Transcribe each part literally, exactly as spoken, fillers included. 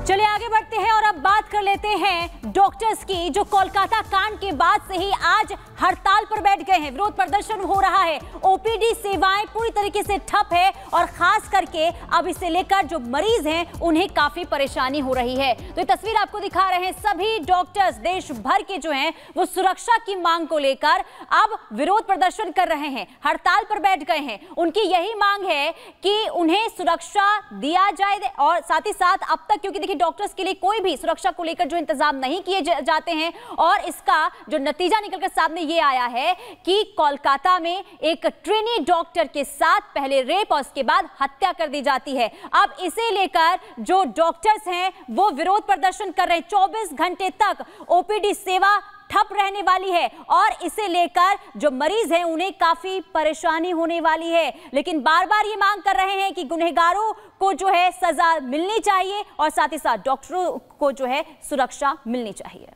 चलिए आगे बढ़ते हैं और अब बात कर लेते हैं डॉक्टर्स की, जो कोलकाता कांड के बाद से ही आज हड़ताल पर बैठ गए हैं। विरोध प्रदर्शन हो रहा है, ओपीडी सेवाएं पूरी तरीके से ठप है और खास करके अब इसे लेकर जो मरीज हैं उन्हें काफी परेशानी हो रही है। तो ये तस्वीर आपको दिखा रहे हैं, सभी डॉक्टर्स देश भर के जो हैं वो सुरक्षा की मांग को लेकर अब विरोध प्रदर्शन कर रहे हैं, हड़ताल पर बैठ गए हैं। उनकी यही मांग है कि उन्हें सुरक्षा दिया जाए और साथ ही साथ अब तक क्योंकि देखिए डॉक्टर्स के लिए कोई भी सुरक्षा को लेकर जो इंतजाम नहीं किए जाते हैं और इसका जो नतीजा निकलकर सामने ये आया है कि कोलकाता में एक ट्रेनी डॉक्टर के साथ पहले रेप और उसके बाद हत्या कर दी जाती है। अब इसे लेकर जो डॉक्टर्स हैं वो विरोध प्रदर्शन कर रहे हैं। चौबीस घंटे तक ओपीडी सेवा ठप रहने वाली है और इसे लेकर जो मरीज हैं उन्हें काफी परेशानी होने वाली है। लेकिन बार बार ये मांग कर रहे हैं कि गुनहगारों को जो है सजा मिलनी चाहिए और साथ ही साथ डॉक्टरों को जो है सुरक्षा मिलनी चाहिए।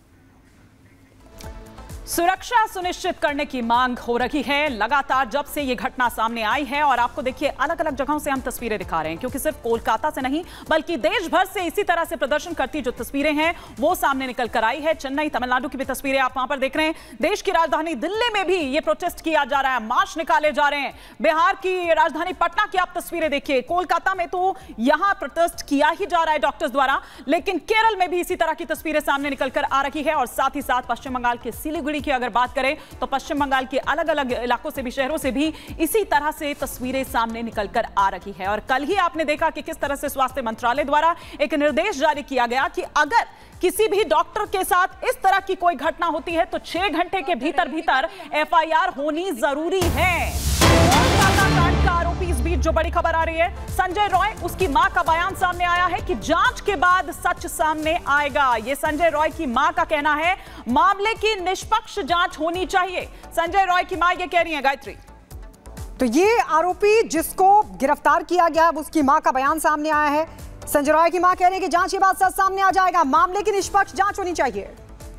सुरक्षा सुनिश्चित करने की मांग हो रही है लगातार जब से ये घटना सामने आई है। और आपको देखिए अलग अलग जगहों से हम तस्वीरें दिखा रहे हैं क्योंकि सिर्फ कोलकाता से नहीं बल्कि देश भर से इसी तरह से प्रदर्शन करती जो तस्वीरें हैं वो सामने निकल कर आई है। चेन्नई तमिलनाडु की भी तस्वीरें आप वहां पर देख रहे हैं। देश की राजधानी दिल्ली में भी ये प्रोटेस्ट किया जा रहा है, मार्च निकाले जा रहे हैं। बिहार की राजधानी पटना की आप तस्वीरें देखिए, कोलकाता में तो यहां प्रोटेस्ट किया ही जा रहा है डॉक्टर्स द्वारा, लेकिन केरल में भी इसी तरह की तस्वीरें सामने निकल कर आ रही है। और साथ ही साथ पश्चिम बंगाल के सिलीगुड़ी की अगर बात करें तो पश्चिम बंगाल के अलग अलग इलाकों से भी, शहरों से भी इसी तरह से तस्वीरें सामने निकलकर आ रही है। और कल ही आपने देखा कि किस तरह से स्वास्थ्य मंत्रालय द्वारा एक निर्देश जारी किया गया कि अगर किसी भी डॉक्टर के साथ इस तरह की कोई घटना होती है तो छह घंटे के भीतर भीतर एफआईआर होनी जरूरी है। कोलकाता कांड का आरोपी इस बीच जो बड़ी खबर आ रही है, संजय रॉय, उसकी मां का बयान सामने आया है कि जांच के बाद सच सामने आएगा। ये संजय रॉय की मां का कहना है, मामले की निष्पक्ष जांच होनी चाहिए। संजय रॉय की मां ये कह रही है। गायत्री, तो ये आरोपी जिसको गिरफ्तार किया गया उसकी मां का बयान सामने आया है। संजय रॉय की मां कह रही है कि जांच के बाद सच सामने आ जाएगा, मामले की निष्पक्ष जांच होनी चाहिए।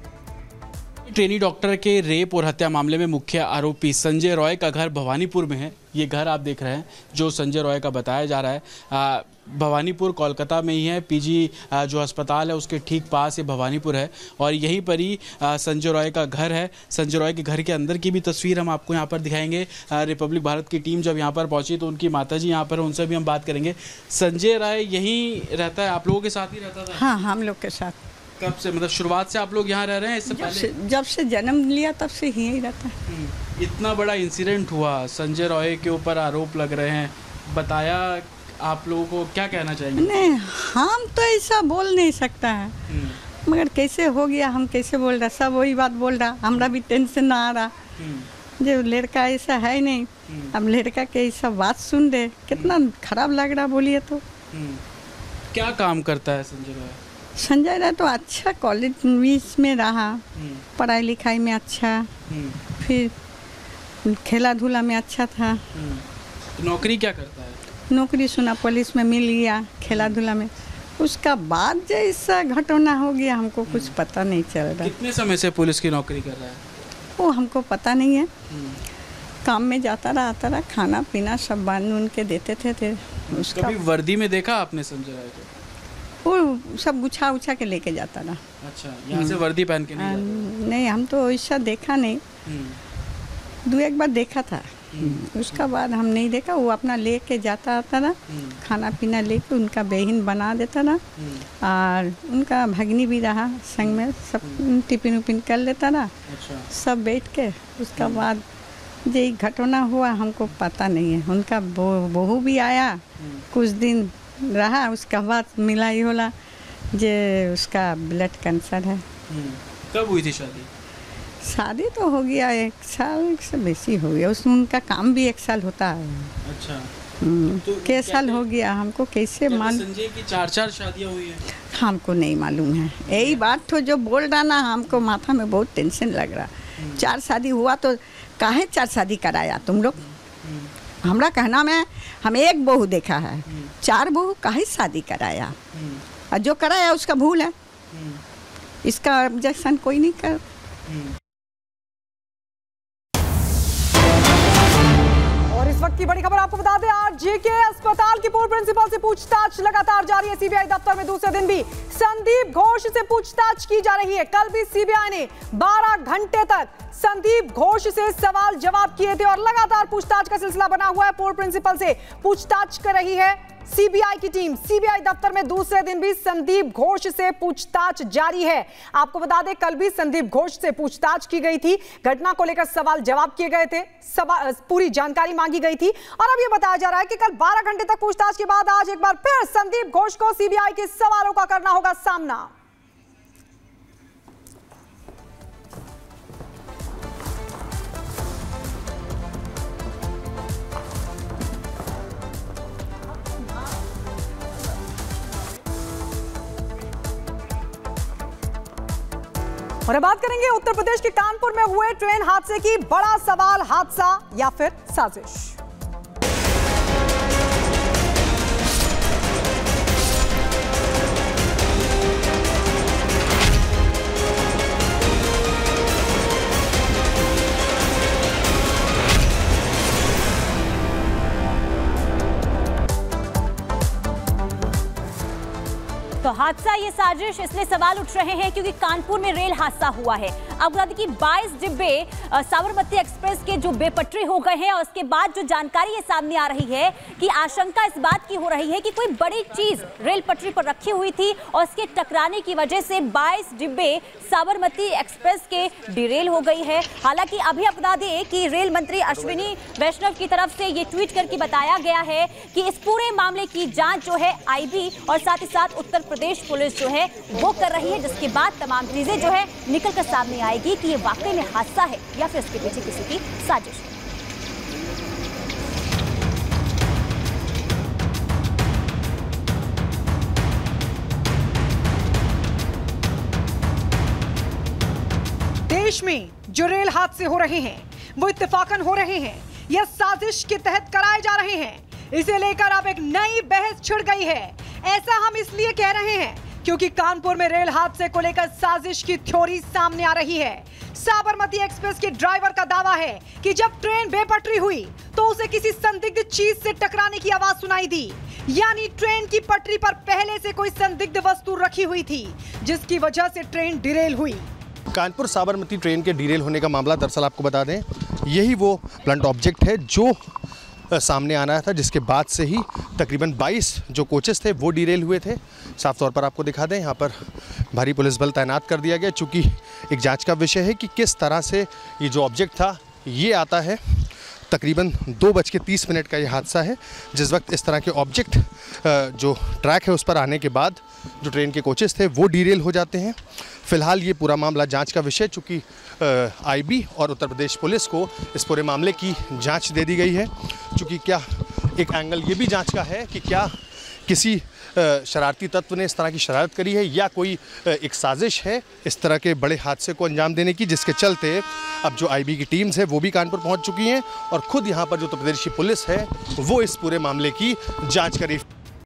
ट्रेनी डॉक्टर के रेप और हत्या मामले में मुख्य आरोपी संजय रॉय का घर भवानीपुर में है। ये घर आप देख रहे हैं जो संजय रॉय का बताया जा रहा है, आ, भवानीपुर कोलकाता में ही है। पीजी जो अस्पताल है उसके ठीक पास ये भवानीपुर है और यहीं पर ही संजय रॉय का घर है। संजय रॉय के घर के अंदर की भी तस्वीर हम आपको यहाँ पर दिखाएंगे। रिपब्लिक भारत की टीम जब यहाँ पर पहुंची तो उनकी माताजी यहाँ पर, उनसे भी हम बात करेंगे। संजय रॉय यहीं रहता है, आप लोगों के साथ ही रहता था? हाँ, हम लोग के साथ। कब से, मतलब शुरुआत से आप लोग यहाँ रह रहे हैं? इससे पहले जब, जब से जन्म लिया तब से यहीं रहता है। इतना बड़ा इंसिडेंट हुआ, संजय रॉय के ऊपर आरोप लग रहे हैं, बताया आप लोगों को, क्या कहना चाहेंगे? नहीं, हम तो ऐसा बोल नहीं सकता है, मगर कैसे हो गया हम कैसे बोल रहा, सब वही बात बोल रहा, हमरा भी टेंशन ना आ रहा। जो लड़का ऐसा है नहीं, अब लड़का के ऐसा बात सुन रहे, कितना खराब लग रहा बोलिए तो। क्या काम करता है संजय रॉय? संजय रॉय तो अच्छा कॉलेज में रहा, पढ़ाई लिखाई में अच्छा, फिर खेला धूला में अच्छा था। तो नौकरी क्या करता है? नौकरी सुना पुलिस में मिल गया, खेला धूला में। उसका बाद जैसा घटना हो गया हमको कुछ पता नहीं चल रहा। कितने समय से पुलिस की नौकरी कर रहा है? वो हमको पता नहीं है। काम में जाता रहा आता रहा, खाना पीना सब बांध उन के देते थे, थे। उसका कभी वर्दी में देखा आपने संजय रॉय को? वो सब गुछा उछा के लेके जाता रहा। अच्छा, यहाँ से वर्दी पहन के नहीं जाता? नहीं, हम तो ऐसा देखा नहीं, दो एक बार देखा था, उसका बाद हम नहीं देखा। वो अपना लेके जाता आता ना, खाना पीना लेके उनका बहन बना देता ना, और उनका भगनी भी रहा संग में, सब टिफिन उपिन कर लेता ना। अच्छा। सब बैठ के उसका बाद ये घटना हुआ हमको पता नहीं है। उनका बहू भी आया, कुछ दिन रहा, उसका बाद मिला ही होला जे उसका ब्लड कैंसर है। कब हुई थी शादी? शादी तो हो गया एक साल से बेसी हो गया, उसमें उनका काम भी एक साल होता है। अच्छा, तो कै साल हो गया, हमको कैसे मान। संजय की चार चार शादियां हुई हैं? हमको नहीं मालूम है, यही बात तो जो बोल रहा ना, हमको माथा में बहुत टेंशन लग रहा। चार शादी हुआ तो काहे चार शादी कराया तुम लोग? हमरा कहना में हम एक बहू देखा है, चार बहू काहे शादी कराया? और जो कराया उसका भूल है, इसका ऑब्जेक्शन कोई नहीं कर। वक्त की बड़ी खबर आपको बता दें, आज जेके अस्पताल की पूर्व प्रिंसिपल से पूछताछ लगातार जारी है। सीबीआई दफ्तर में दूसरे दिन भी संदीप घोष से पूछताछ की जा रही है। कल भी सीबीआई ने बारह घंटे तक संदीप घोष से सवाल जवाब किए थे और लगातार पूछताछ का सिलसिला बना हुआ है। पूर्व प्रिंसिपल से पूछताछ कर रही है सीबीआई की टीम। सीबीआई दफ्तर में दूसरे दिन भी संदीप घोष से पूछताछ जारी है। आपको बता दें, कल भी संदीप घोष से पूछताछ की गई थी। घटना को लेकर सवाल जवाब किए गए थे, पूरी जानकारी मांगी गई थी और अब यह बताया जा रहा है कि कल बारह घंटे तक पूछताछ के बाद आज एक बार फिर संदीप घोष को सीबीआई के सवालों का करना होगा सामना। और अब बात करेंगे उत्तर प्रदेश के कानपुर में हुए ट्रेन हादसे की। बड़ा सवाल, हादसा या फिर साजिश? तो हादसा ये साजिश इसलिए सवाल उठ रहे हैं क्योंकि कानपुर में रेल हादसा हुआ है। अब बता दें कि बाईस डिब्बे साबरमती एक्सप्रेस के जो बेपटरी हो गए हैं और उसके बाद जो जानकारी ये सामने आ रही है कि आशंका इस बात की हो रही है कि कोई बड़ी चीज रेल पटरी पर रखी हुई थी और उसके टकराने की वजह से बाईस डिब्बे साबरमती एक्सप्रेस के डिरेल हो गई है। हालांकि अभी आप बता दें कि रेल मंत्री अश्विनी वैष्णव की तरफ से ये ट्वीट करके बताया गया है कि इस पूरे मामले की जांच जो है आईबी और साथ ही साथ उत्तर प्रदेश पुलिस जो है वो कर रही है, जिसके बाद तमाम चीजें जो है निकल कर सामने आएगी कि ये वाकई में हादसा है या फिर इसके पीछे किसी की साजिश है। देश में जो रेल हादसे हो रहे हैं वो इत्तेफाकन हो रहे हैं या साजिश के तहत कराए जा रहे हैं, इसे लेकर अब एक नई बहस छिड़ गई है। ऐसा हम इसलिए कह रहे हैं क्योंकि कानपुर में रेल हादसे को लेकर साजिश की थ्योरी सामने आ रही है। साबरमती एक्सप्रेस के ड्राइवर का दावा है कि जब ट्रेन बेपटरी हुई तो उसे किसी संदिग्ध चीज से टकराने की आवाज सुनाई दी, यानी ट्रेन की पटरी पर पहले से कोई संदिग्ध वस्तु रखी हुई थी जिसकी वजह से ट्रेन डिरेल हुई। कानपुर साबरमती ट्रेन के डिरेल होने का मामला दरअसल आपको बता दें यही वो ब्लंट ऑब्जेक्ट है जो सामने आना था, जिसके बाद से ही तकरीबन बाईस जो कोचेस थे वो डिरेल हुए थे। साफ तौर पर आपको दिखा दें, यहाँ पर भारी पुलिस बल तैनात कर दिया गया, चूँकि एक जांच का विषय है कि किस तरह से ये जो ऑब्जेक्ट था ये आता है। तकरीबन दो बज के तीस मिनट का ये हादसा है, जिस वक्त इस तरह के ऑब्जेक्ट जो ट्रैक है उस पर आने के बाद जो ट्रेन के कोचेस थे वो डिरेल हो जाते हैं। फिलहाल ये पूरा मामला जांच का विषय, चूँकि आईबी और उत्तर प्रदेश पुलिस को इस पूरे मामले की जांच दे दी गई है। चूँकि क्या एक एंगल ये भी जांच का है कि क्या किसी शरारती तत्व ने इस तरह की शरारत करी है या कोई एक साजिश है इस तरह के बड़े हादसे को अंजाम देने की, जिसके चलते अब जो आईबी की टीम्स है वो भी कानपुर पहुंच चुकी हैं और खुद यहां पर जो उत्तर प्रदेश की पुलिस है वो इस पूरे मामले की जांच करी।